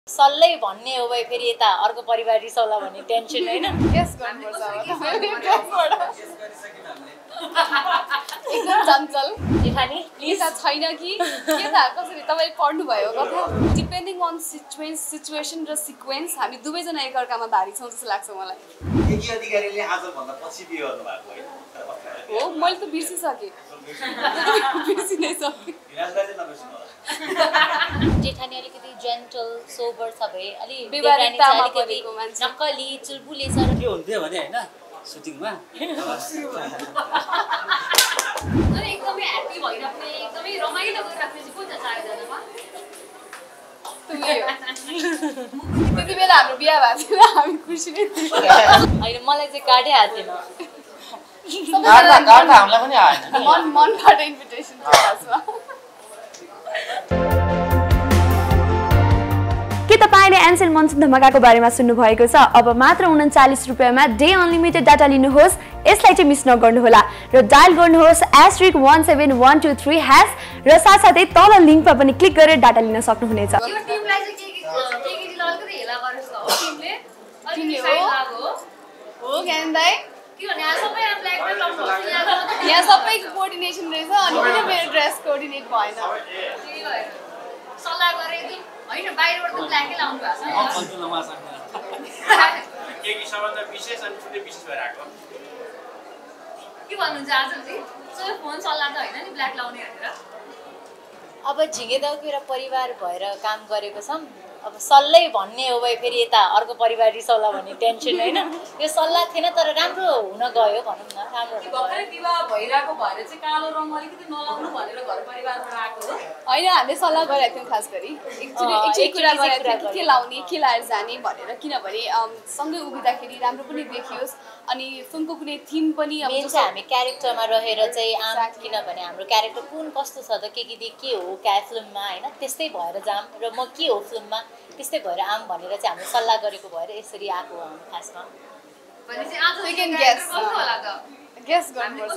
सल्लै भन्ने हो भए फेरि यता अर्को परिवार रिसाउला भन्ने टेन्सन हैन गेस गर्नुपर्छ एकदम चञ्चल जेठानी प्लिज छैन कि के थाहा कसरी तपाईले पढ्नु भयो कथा डिपेन्डिङ अन सिचुएसन र सिक्वेन्स हामी दुवैजना एकअर्कामा भारी छौँ जस्तो लाग्छ मलाई केकी अधिकारीले आज भन्दा पछि बिहे गर्नु भएको हो मैले त बिर्सिसकेँ बिर्सिनै सकेँ जेठानी अलिकति जेन्टल सोबर छ भए अलि व्यवहारिकतामा परेको मान्छे नक्कली चुलबुले छ के हुन्थ्यो भने हैन सुटिङमा अनि एकदमै ह्यापी भइराख्ने एकदमै रमाइलो गरिराख्ने चाहिँ को छ चारजनामा त्यति बेला हाम्रो बिहा भएको थियो हामी खुसी नै थियौँ होइन मलाई चाहिँ काटै आएको थिएन हामीलाई पनि आएन मनबाट इन्भिटेसन खासमा के तपाईले एन्सेल मनसुन धमाकाको बारेमा सुन्नु भएको छ अब मात्र 39 रुपैयाँमा डे अनलिमिटेड डाटा लिनुहोस् यसलाई चाहिँ मिस नगर्नुहोला र डायल गर्नुहोस् *17123# र साथसाथै तल लिंकमा पनि क्लिक गरेर डाटा लिन सक्नुहुनेछ यो टिमलाई चाहिँ के दिल अलिकति हेला गरेछ हो टिमले अनि साइड लाग्यो हो ज्ञान दाइ किनभने यहाँ सबै ब्ल्याक र लाउनु यहाँ सबै कोअर्डिनेसन रहेछ अनि किन मेरो ड्रेस कोअर्डिनेट भएन त्यही भएर सल्लाह गरे एकदम हैन बाहिरबाट त ब्ल्याकै लाउनु भएको छ केकी सबभन्दा विशेष अनि छुट्टै विशेष भएर आएको के भन्नुहुन्छ आज चाहिँ सबै फोन सल्लाह त हैन नि ब्ल्याक लाउने भनेर अब झिङ्गेदाउको एउटा परिवार भएर काम गरेको छौँ अब सल्लै भन्ने हो भए फेरि यता अर्को परिवार रिसाउला भन्ने टेन्सन हैन यो सल्लाह थिएन तर राम्रो हुन गयो भनौँ न राम्रो भर्खरै विवाह भइरहेको भएर चाहिँ कालो रङ अलिकति नलाउनु भनेर घर परिवारबाट आएको हो होइन हामीले सल्लाह गरेको थियौँ खास गरी एकचोटि कुरा गरेको थियौँ के लाउने के लाएर जाने भनेर किनभने सँगै उभिँदाखेरि राम्रो पनि देखियोस् अनि फिल्मको कुनै थिम पनि अब चाहिँ हामी क्यारेक्टरमा रहेर चाहिँ आम किनभने हाम्रो क्यारेक्टर कुन कस्तो छ त के के हो क्या फिल्ममा होइन त्यस्तै भएर जाम र म के हो फिल्ममा त्यस्तै भएर आम भनेर चाहिँ हामीले सल्लाह गरेको भएर यसरी आएको हो खासमा भनेपछि आज सेकेन्ड गेस होला त गेस गर्नुपर्छ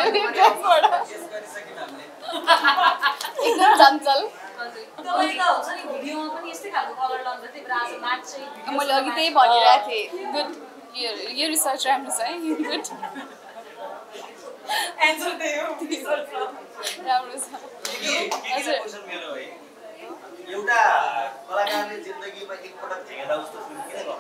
एकदम चञ्चल तपाईले त हुन्छ नि भिडियोमा पनि यस्तै खालको कलर लाउँदै थियो आज म्याच चाहिँ मैले अघि त्यही भनिरहेको थिएँ गुड यो रिसर्च राम्रो छ है गुड एन्सर त्यही हो राम्रो छ एउटा कलाकारले जिन्दगीमा एकपटक झिङ्गेदा जस्तो फिल्म किन गर्छ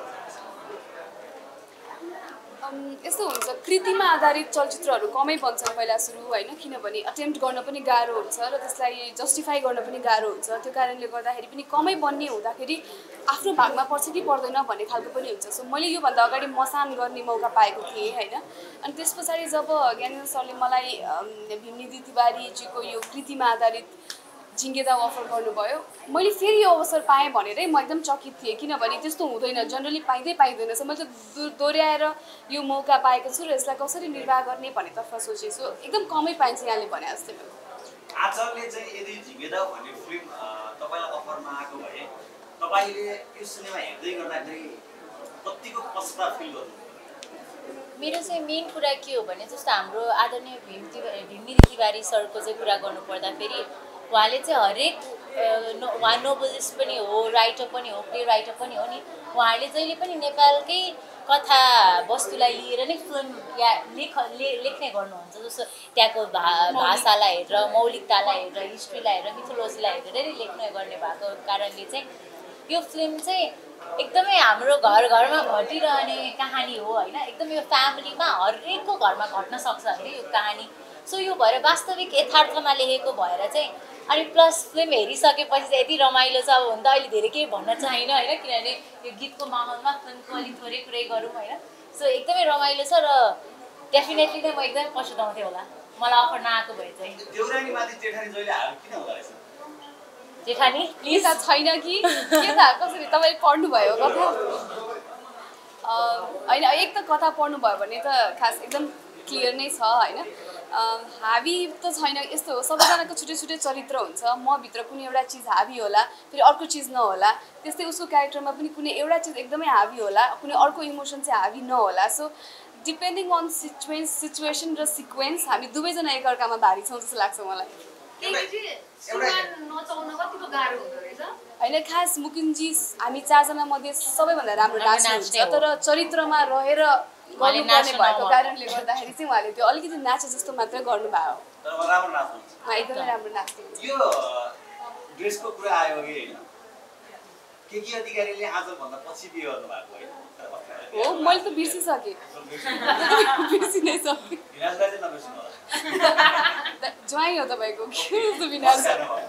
यस्तो हुन्छ कृतिमा आधारित चलचित्रहरू कमै बन्छन् पहिला सुरु होइन किनभने अटेम्प्ट गर्न पनि गाह्रो हुन्छ र त्यसलाई जस्टिफाई गर्न पनि गाह्रो हुन्छ त्यो कारणले गर्दाखेरि पनि कमै बन्ने हुँदाखेरि आफ्नो भागमा पर्छ कि पर्दैन भन्ने खालको पनि हुन्छ सो मैले योभन्दा अगाडि मसान गर्ने मौका पाएको थिएँ होइन अनि त्यस पछाडि जब ज्ञानेन्द्र सरले मलाई भीमनिधि तिवारीजीको यो कृतिमा आधारित झिङ्गेदाउ अफर गर्नुभयो मैले फेरि यो अवसर पाएँ भनेरै म एकदम चकित थिएँ किनभने त्यस्तो हुँदैन जनरली पाइँदैन सो मैले त दोहोऱ्याएर यो मौका पाएको छु र यसलाई कसरी निर्वाह गर्ने भन्ने तर्फ सोचेछु एकदम कमै पाइन्छ यहाँले भने जस्तै आचलले चाहिँ यदि झिङ्गेदाउ भन्ने फिल्म तपाईँलाई अफरमा आएको भए तपाईँले यो सिनेमा हेर्दै गर्दाखेरि कतिको पछुता फिल गर्नु मेरो चाहिँ मेन कुरा के हो भने जस्तो हाम्रो आदरणीय भीमनिधि तिवारी सरको चाहिँ कुरा गर्नुपर्दाखेरि उहाँले चाहिँ हरेक उहाँ नोभलिस्ट पनि हो राइटर पनि हो प्ले राइटर पनि हो नि उहाँले जहिले पनि नेपालकै कथा वस्तुलाई लिएर नै फिल्म या लेख्ने गर्नुहुन्छ जस्तो त्यहाँको भाषालाई हेरेर मौलिकतालाई हेरेर हिस्ट्रीलाई हेरेर मिथोलोजीलाई हेरेर नै लेख्ने गर्ने भएको कारणले चाहिँ यो फिल्म चाहिँ एकदमै हाम्रो घरमा घटिरहने कहानी हो होइन एकदम यो फ्यामिलीमा हरेकको घरमा घट्न सक्छ अरे यो कहानी सो यो भएर वास्तविक यथार्थमा लेखेको भएर चाहिँ अनि प्लस फिल्म हेरिसकेपछि चाहिँ यति रमाइलो छ अब हुन त अहिले धेरै केही भन्न चाहिन होइन किनभने यो गीतको माहौलमा फिल्मको अलिक थोरै कुरै गरौँ होइन सो एकदमै रमाइलो छ र डेफिनेटली नै म एकदमै पछुताउँथेँ होला मलाई अफर नआएको भए चाहिँ जेठानी प्लिज छैन कि के थाहा कसरी तपाईँले पढ्नु भयो कथा होइन एक त कथा पढ्नु भयो भने त खास एकदम क्लियर नै छ होइन हाबी त छैन यस्तो हो सबैजनाको छुट्टै छुट्टै चरित्र हुन्छ म भित्र कुनै एउटा चिज हाबी होला फेरि अर्को चिज नहोला त्यस्तै उसको क्यारेक्टरमा पनि कुनै एउटा चिज एकदमै हाबी होला कुनै अर्को इमोसन चाहिँ हाबी नहोला सो डिपेन्डिङ अन सिचुएसन र सिक्वेन्स हामी दुवैजना एकअर्कामा भारी छौँ जस्तो लाग्छ मलाई केही नचाउन कतिको गाह्रो हुँदो रहेछ होइन खास मुकुन्दजी हामी 4 जना मध्ये सबैभन्दा राम्रो नाच्ने हुन्छ तर चरित्रमा रहेर गर्नुपर्ने भएको कारणले गर्दाखेरि चाहिँ उहाँले त्यो अलिकति नाचे जस्तो मात्रै गर्नुभयो तर राम्रो नाच्नुहुन्छ एकदमै राम्रो नाच्नुहुन्छ यो ड्रेसको कुरा आयो अघि होइन केकी अधिकारीले आजल भन्दा पछि बिहे गर्नु भएको होइन हो मैले त बिर्सिसकेँ बिर्सि नै सकेँ विनाशलाई चाहिँ नबिर्सिनु होला ज्वाइँ हो तपाईँको के जस्तो विनाश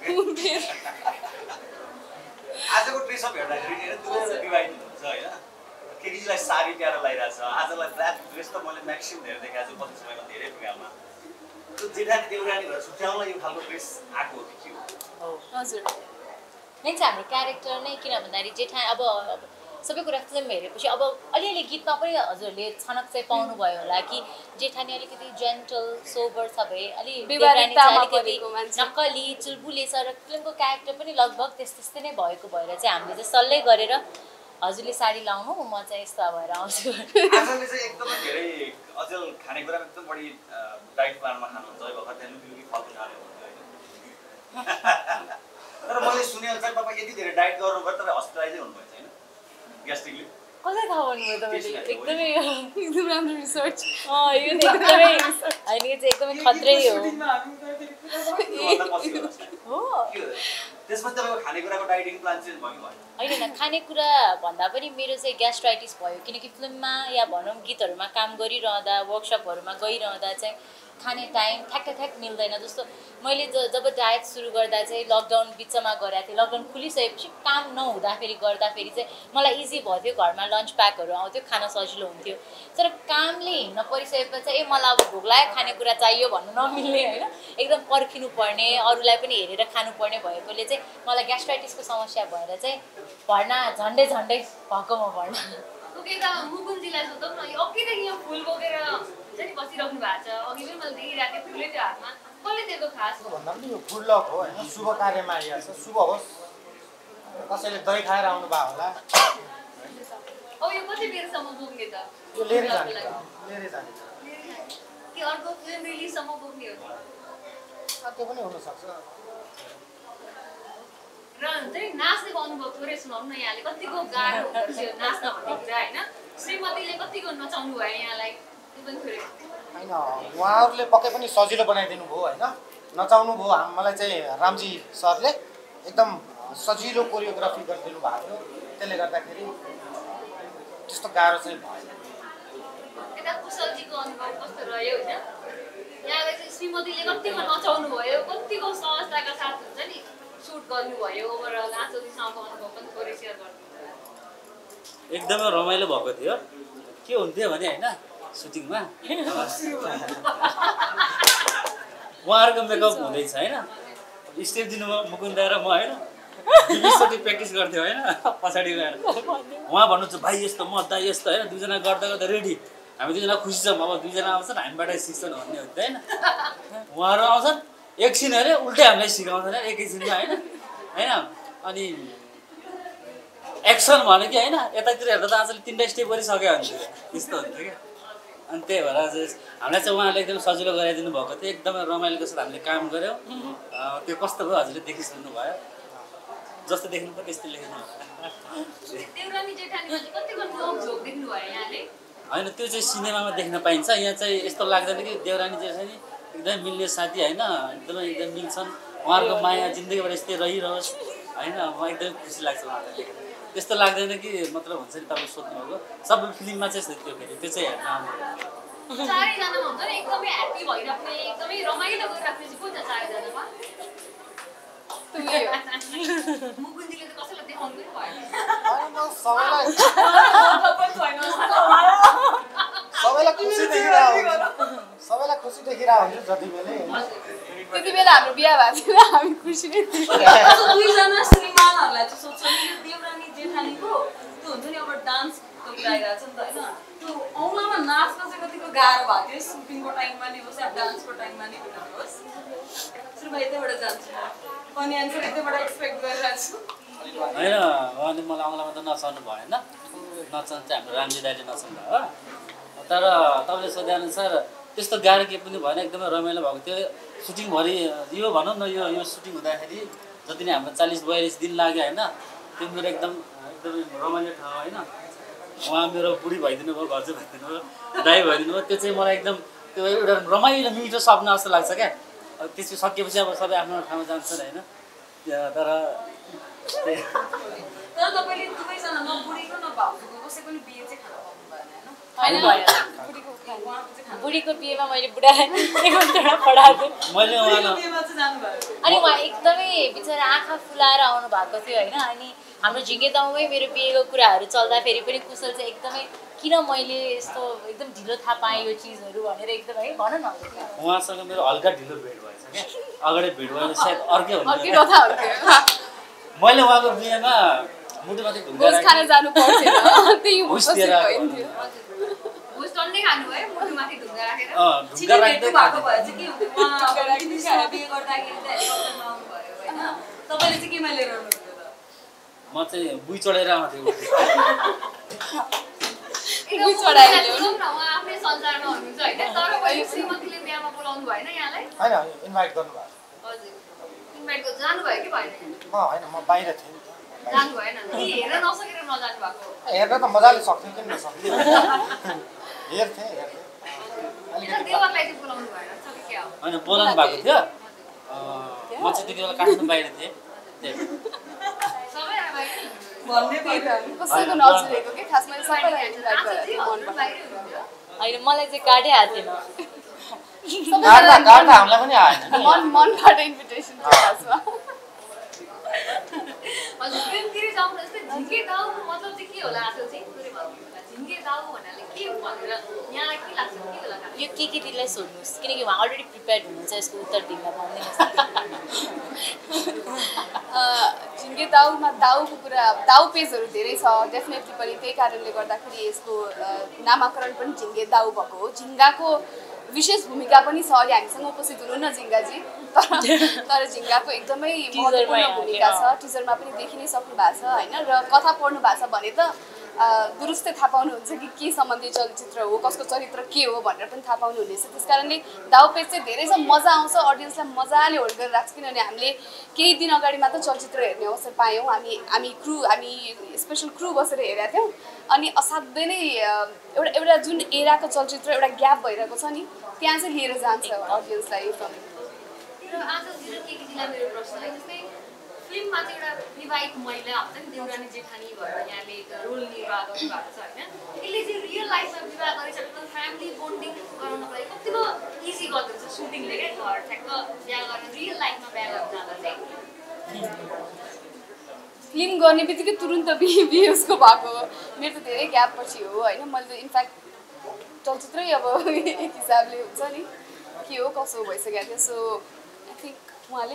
आजको ड्रेसअप हेर्दाखेरि होइन दुवैजना विवाहित हुनुहुन्छ होइन केटीजीलाई साडी प्यारो लगाइरहेको छ आजलाई ब्ल्याक ड्रेस त मैले म्याक्सिमम धेरै देखाएको छु पछि समयमा धेरै प्रोग्राममा त्यो जेठानी देउरानीहरू छुट्याउन यो खालको ड्रेस आएको हो कि के हो हजुर मेन चाहिँ हाम्रो क्यारेक्टर नै किन भन्दाखेरि जेठा अब सबै कुरा फिल्म हेरेपछि अब अलिअलि गीतमा पनि हजुरले छनक चाहिँ पाउनुभयो होला कि जेठानी अलिकति जेन्टल सोबर छ भए अलि देवरानी चाहिँ अलिकति नक्कली चुलबुले छ र फिल्मको क्यारेक्टर पनि लगभग त्यस्तै नै भएको भएर चाहिँ हामीले चाहिँ सल्लाह गरेर हजुरले साडी लाउनु म चाहिँ यस्तो भएर आउँछु आजले चाहिँ एकदमै धेरै अझै खानेकुरामा एकदम बढी डाइट प्लानमा खानुहुन्छ अब भर्खर लुकी फल्नु थाल्यो तर मैले सुनेअनुसार तपाईँ यति धेरै डाइट गर्नुभयो तपाईँ हस्पिटलाइजै हुनुभएछ होइन ग्यास्ट्रिकले कसलाई थाहा भन्नुभयो तपाईँले एकदमै एकदम राम्रो रिसर्च यो एकदमै होइन यो चाहिँ एकदमै खत्रै हो त्यसपछि तपाईँको खानेकुराको डाइटिङ प्लान चाहिँ भयो होइन खानेकुरा भन्दा पनि मेरो चाहिँ ग्यास्ट्राइटिस भयो किनकि फिल्ममा या भनौँ गीतहरूमा काम गरिरहँदा वर्कसपहरूमा गइरहँदा चाहिँ खाने टाइम ठ्याक्क मिल्दैन जस्तो मैले जब डायट सुरु गर्दा चाहिँ लकडाउन बिचमा गरेको थिएँ लकडाउन खुलिसकेपछि काम नहुँदाखेरि गर्दाखेरि चाहिँ मलाई इजी भयो थियो घरमा लन्च प्याकहरू आउँथ्यो खान सजिलो हुन्थ्यो तर कामले हिँड्न परिसकेपछि चाहिँ मलाई अब भोक लाग्यो खानेकुरा चाहियो भन्नु नमिल्ने होइन एकदम पर्खिनु पर्ने अरूलाई पनि हेरेर खानुपर्ने भएकोले चाहिँ मलाई ग्यास्ट्राइटिसको समस्या भएर चाहिँ भर्ना झन्डै भएको म भर्ना मुकुन्दजीलाई सोधौँ न अघिदेखि यो फुल बोकेर चाहिँ बसिराख्नु भएको छ अघि पनि मैले देखिरहेको थिएँ फुलै त्यो हातमा कसले दिएको खास भन्दा पनि यो फुल लक हो होइन शुभ कार्यमा आइरहेको छ शुभ होस् कसैले दही खाएर आउनु भयो होला अब यो कति बेरसम्म बोक्ने त यो लिएरै जाने कि अर्को फिल्म रिलिजसम्म बोक्ने हो त्यो पनि हुनसक्छ र हुन्छ नि नाच्नेको अनुभव थोरै सुनाउनु न यहाँले कतिको गाह्रो हुन्छ नाच्न भन्ने कुरा होइन श्रीमतीले कतिको नचाउनु भयो यहाँलाई त्यो पनि थोरै होइन उहाँहरूले पक्कै पनि सजिलो बनाइदिनु भयो होइन नचाउनु भयो मलाई चाहिँ रामजी सरले एकदम सजिलो कोरियोग्राफी गरिदिनु भएको थियो त्यसले गर्दाखेरि त्यस्तो गाह्रो चाहिँ भएन यता कुशलजीको अनुभव कस्तो रह्यो होइन यहाँलाई चाहिँ श्रीमतीले कतिको नचाउनु भयो कतिको सहजताका साथ हुन्छ नि सुट गर्नुभयो ओभरअल आँचलजीसँगको अनुभव पनि थोरै सेयर गर्नु एकदमै रमाइलो भएको थियो के हुन्थ्यो भने होइन सुटिङमा उहाँहरूको मेकअप हुँदैछ होइन स्टेप दिनुभयो मुकुन्दा र म होइन बिबिसोटी प्र्याक्टिस गर्थ्यो होइन पछाडि गएर उहाँ भन्नुहुन्छ भाइ यस्तो म दा यस्तो होइन दुईजना गर्दा गर्दा रेडी हामी दुईजना खुसी छौँ अब दुईजना आउँछन् हामीबाट सिक्छन् भन्ने हुन्छ होइन उहाँहरू आउँछन् एकछिन अरे उल्टै हामीलाई सिकाउँछन् एकैछिनमा होइन अनि एक्सन भन्यो कि होइन यतातिर हेर्दा त आजले 3टा स्टेप गरिसक्यो हुन्थ्यो त्यस्तो हुन्थ्यो क्या अनि त्यही भएर चाहिँ हामीलाई चाहिँ उहाँले एकदम सजिलो गराइदिनु भएको थियो एकदमै रमाइलोको साथ हामीले काम गऱ्यौँ त्यो कस्तो भयो हजुरले देखिसक्नु भयो जस्तो देख्नु पर्यो त्यस्तै लेख्नु होइन त्यो चाहिँ सिनेमामा देख्न पाइन्छ यहाँ चाहिँ यस्तो लाग्दैन कि देवरानी जेठानी एकदमै मिल्ने साथी होइन एकदम मिल्छन् उहाँहरूको माया जिन्दगीबाट यस्तै रहिरहोस् होइन म एकदमै खुसी लाग्छ उहाँलाई देखेर त्यस्तो लाग्दैन कि मतलब हुन्छ नि तपाईँ सोध्नुभएको सबै फिल्ममा चाहिँ त्यो फेरि त्यो चाहिँ हेर्न आउनु सबैलाई खुसी देखिरहेको हुन्छ जति बेला त्यति बेला हाम्रो बिहा भएको थियो हामी खुसी नै थियौँ दुईजना श्रीमानहरूलाई चाहिँ सोध्छ नि देवरानी जेठानीको त्यो हुन्छ नि अब डान्सको कुरा आइरहेको छ नि त होइन त्यो औँलामा नाच्न चाहिँ कतिको गाह्रो भएको थियो सुटिङको टाइममा नि होस् या डान्सको टाइममा नि होस् सुरुमा यतैबाट जान्छु अनि एन्सर यतैबाट एक्सपेक्ट गरिरहेको छु होइन उहाँले मलाई औँलामा त नचाउनु भएन नचाउनु चाहिँ हाम्रो रामजी दाइले नचाउनु भयो तर तपाईँले सोधेअनुसार त्यस्तो गाह्रो केही पनि भएन, एकदमै रमाइलो भएको थियो सुटिङभरि। यो भनौँ न यो सुटिङ हुँदाखेरि जति नै हाम्रो 40-42 दिन लाग्यो होइन, त्यो मेरो एकदमै रमाइलो ठाउँ होइन। उहाँ मेरो बुढी भइदिनु भयो, भाउजू भइदिनु भयो, दाइ भइदिनु भयो, त्यो चाहिँ मलाई एकदम त्यो एउटा रमाइलो मिठो सपना जस्तो लाग्छ क्या। त्यसपछि सकिएपछि अब सबै आफ्नो ठाउँमा जान्छन् होइन। तर तपाईँले दुवैजना न बुढीको न भाउजूको कसैको नि बिहे चाहिँ खान पाउनु भएन होइन? बुढीको बिहेमा मैले बुढा निमन्त्रणा पढाएको मैले उहाँलाई बिहेमा चाहिँ जानुभयो। अनि उहाँ एकदमै बिचरा आँखा फुलाएर आउनु भएको थियो होइन। अनि हाम्रो झिङ्गे दाउमै मेरो बिहेको कुराहरू चल्दाखेरि पनि कुशल चाहिँ एकदमै किन मैले यस्तो एकदम ढिलो थाहा पाएँ यो चिजहरू भनेर एकदम है भन न। उहाँसँग मेरो हल्का ढिलो भेट भएछ क्या, अगाडि भेट भयो सायद अर्कै अर्कै हुन्थ्यो। कथा हुन्थ्यो। मैले उहाँको बिहेमा मुटुमाथि ढुङ्गा भोज खान राखेँ, जानु पर्थेन, त्यही होस्ट दिएर आएको हुन्थ्यो। होस्ट टन्नै खानुभयो मुटुमाथि ढुङ्गा राखेर। ढुङ्गा राख्दै भएको भए चाहिँ के हुन्थ्यो, उहाँ अब बिहे गर्दाखेरि चाहिँ हेलिकप्टरमा आउनुभयो होइन? तपाईँले चाहिँ केमा लिएर आउनुभयो त? म चाहिँ बुई चढेर आउँथेँ। एकदम चढाएर जाउँ न, उहाँ आफ्नै संसारमा हुनुहुन्छ होइन। तर मैले श्रीमतीले बिहामा बोलाउनु भएन यहाँलाई? होइन इन्भाइट गर्नुभयो। हजुर इन्भाइट जानुभयो कि भएन? होइन म बाहिर थिएँ नि त। जानु भएन कि हेर्न नसकेर नजानु भएको? हेर्न त मजाले सक्थ्यो, किन नसक्थ्यो। हेर्थेँ किन देवरलाई चाहिँ बोलाउनु भएन छ कि क्या हो? होइन बोलाउनु भएको थियो। म चाहिँ त्यति बेला काठमाडौँ बाहिर थिएँ। सबैजना बाहिर भन्ने त्यही त कसैको नजिरहेको के खासमा सबैलाई इन्भाइट गरेर थियो मनबाट। बाहिरै हुनुहुन्थ्यो। होइन मलाई चाहिँ काठै हात थिएन। काट्दा हामीलाई पनि आएन। मनबाट इन्भिटेसन थियो खासमा। हजुर फिल्मतिर जाउँ न। यस्तै झिङ्गे दाउको मतलब चाहिँ के होला आजकल चाहिँ थोरै भन्नु होला। झिङ्गे दाउ भन्नाले के हो भनेर यहाँलाई के लाग्छ, के होला? यो के दिदीलाई सोध्नुहोस्, किनकि उहाँ अलरेडी प्रिपेयर्ड हुनुहुन्छ यसको उत्तर दिन भनिदिनुहोस्। झिङ्गे दाउमा दाउको कुरा, दाउ पेजहरू धेरै छ डेफिनेटली पनि, त्यही कारणले गर्दाखेरि यसको नामाकरण पनि झिङ्गे दाउ भएको हो। झिङ्गाको विशेष भूमिका पनि छ। अहिले हामीसँग उपस्थित हुनुहुन्न झिङ्गाजी, तर झिङ्गाको एकदमै महत्त्वपूर्ण भूमिका छ। टिजरमा पनि देखि नै सक्नु भएको छ होइन। र कथा पढ्नु भएको छ भने त दुरुस्तै थाहा पाउनुहुन्छ कि के सम्बन्धी चलचित्र हो, कसको चरित्र के हो भनेर पनि थाहा पाउनुहुनेछ। त्यस कारणले दाउ पेज चाहिँ धेरै छ, मजा आउँछ, अडियन्सलाई मजाले होल्ड गरेर राख्छ। किनभने हामीले केही दिन अगाडि मात्र चलचित्र हेर्ने अवसर पायौँ। हामी स्पेसल क्रु बसेर हेरेका थियौँ। अनि असाध्यै नै एउटा जुन एराको चलचित्र एउटा ग्याप भइरहेको छ नि, त्यहाँ चाहिँ लिएर जान्छ अडियन्सलाई। र आजतिर केकीजीलाई मेरो प्रश्न है, जस्तै फिल्ममा चाहिँ एउटा विवाहित महिला हुन्छ नि, देउरानी जेठानी भएर यहाँले रोल निर्वाह गर्नुभएको छ होइन। यसले चाहिँ रियल लाइफमा विवाह गरिसकेको फ्यामिली बोन्डिङ गराउनको लागि कतिको इजी गर्दो रहेछ सुटिङले क्या। घर ठ्याक्क बिहा गरेर रियल लाइफमा बिहा गर्न जाँदा चाहिँ फिल्म गर्ने बित्तिकै तुरुन्त बिहे उसको भएको। मेरो त धेरै ग्याप पछि हो होइन। मैले त इनफ्याक्ट चलचित्रै अब एक हिसाबले हुन्छ नि के हो कसो भइसकेको थियो। सो आई थिङ्क उहाँले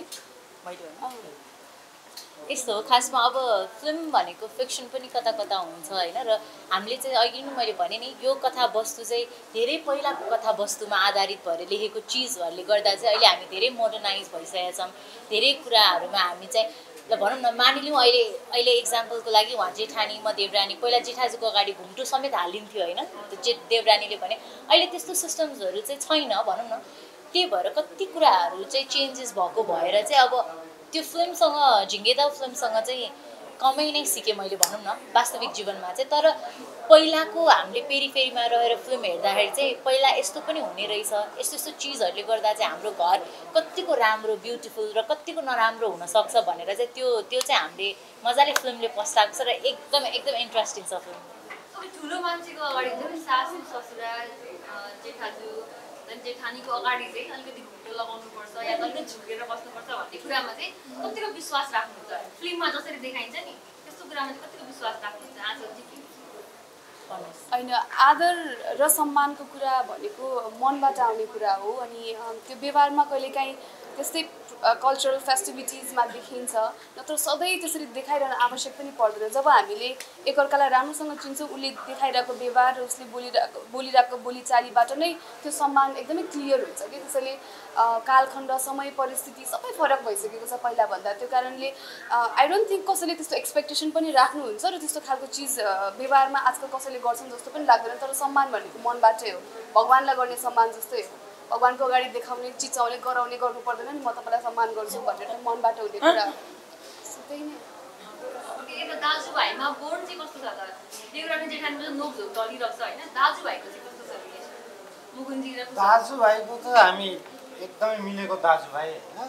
यस्तो हो खासमा। अब फिल्म भनेको फिक्सन पनि कता कता हुन्छ होइन। र हामीले चाहिँ अघि नै मैले भने नि यो कथावस्तु चाहिँ धेरै पहिलाको कथावस्तुमा आधारित भएर लेखेको चिजहरूले गर्दा चाहिँ अहिले हामी धेरै मोडर्नाइज भइसकेका छौँ। धेरै कुराहरूमा हामी चाहिँ ल भनौँ न, मानिलिउँ अहिले इक्जाम्पलको लागि उहाँ जेठानी म देवरानी, पहिला जेठाजुको अगाडि घुम्टो समेत हालिन्थ्यो होइन। देवरानीले भने अहिले त्यस्तो सिस्टम्सहरू चाहिँ छैन भनौँ न। त्यही भएर कति कुराहरू चाहिँ चेन्जेस भएको भएर चाहिँ अब त्यो फिल्मसँग झिङ्गे दाउ फिल्मसँग चाहिँ कमै नै सिकेँ मैले भनौँ न वास्तविक जीवनमा चाहिँ। तर पहिलाको हामीले पेरिफेरीमा रहेर फिल्म हेर्दाखेरि चाहिँ पहिला यस्तो पनि हुने रहेछ, यस्तो यस्तो चिजहरूले गर्दा चाहिँ हाम्रो घर कतिको राम्रो ब्युटिफुल र कतिको नराम्रो हुनसक्छ भनेर चाहिँ त्यो चाहिँ हामीले मजाले फिल्मले पस्ताएको छ र एकदम इन्ट्रेस्टिङ छ फिल्म। ठुलो मान्छेको अगाडि चाहिँ सासू ससुरा जेठाजु जेठानीको अगाडि चाहिँ अलिकति घुम्टो लगाउनुपर्छ या अलिकति झुकेर बस्नुपर्छ भन्ने कुरामा चाहिँ कतिको विश्वास राख्नुहुन्छ? फिल्ममा जसरी देखाइन्छ नि त्यस्तो कुरामा चाहिँ कतिको विश्वास राख्नुहुन्छ? आजकल चाहिँ होइन, आदर र सम्मानको कुरा भनेको मनबाट आउने कुरा हो। अनि त्यो व्यवहारमा कहिलेकाहीँ त्यस्तै कल्चरल फेस्टिभिटिजमा देखिन्छ, नत्र सधैँ त्यसरी देखाइरहन आवश्यक पनि पर्दैन। जब हामीले एकअर्कालाई राम्रोसँग चिन्छौँ, उसले देखाइरहेको व्यवहार, उसले बोलिरहेको बोलीचालीबाट नै त्यो सम्मान एकदमै क्लियर हुन्छ कि। त्यसैले कालखण्ड, समय, परिस्थिति सबै फरक भइसकेको छ पहिलाभन्दा। त्यो कारणले आई डोन्ट थिङ्क कसैले त्यस्तो एक्सपेक्टेसन पनि राख्नुहुन्छ र त्यस्तो खालको चिज व्यवहारमा आजकल कसैले गर्छन् जस्तो पनि लाग्दैन। तर सम्मान भनेको मनबाटै हो, भगवान्लाई गर्ने सम्मान जस्तै हो। भगवान्को अगाडि देखाउने, चिचाउने, गराउने गर्नु पर्दैन नि, म तपाईँलाई सम्मान गर्छु भनेर मनबाट हुने कुरा हो। त्यही नै यता दाजुभाइमा बोर्ड चाहिँ कस्तो छ त? देउरानी जेठानीको नोकझोक चलिरहेको छ होइन, दाजुभाइको चाहिँ कस्तो छ रिलेसन? मुकुन्दजी र दाजुभाइको त हामी एकदमै मिलेको दाजुभाइ होइन,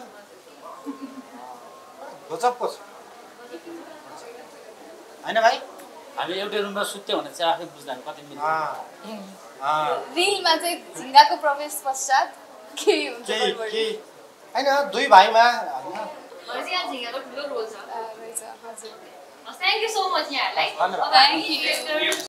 गजबको छ होइन भाइ? हामी एउटै रुममा सुत्यो भने चाहिँ आफै बुझ्दा कति मिल्छ। रिलमा चाहिँ झिङ्गाको प्रवेश पश्चात के हुन्छ होइन, दुई भाइमा होइन भनेपछि यहाँ झिङ्गाको ठुलो रोल छ। रहेछ। हजुर, थ्याङ्क यू सो मच यहाँहरूलाई। धन्यवाद। अब हामी